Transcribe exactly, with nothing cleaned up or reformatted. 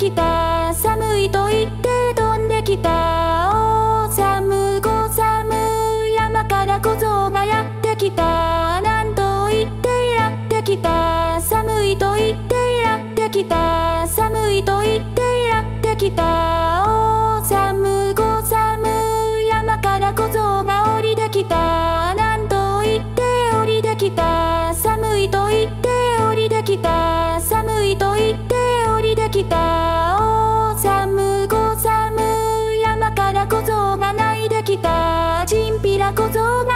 きた。寒いと言って飛んできた。おー寒ご寒山から小僧がやってきた。なんと言ってやってきた。寒いと言ってやってきた。寒いと言ってやってきた。おー寒ご寒山から小僧が降りてきた。なんと言って降りてきた。寒いと言って降りてきた。寒いと言って降りてきた。おー寒ご寒山から小僧が泣いてきた。チンピラ小僧が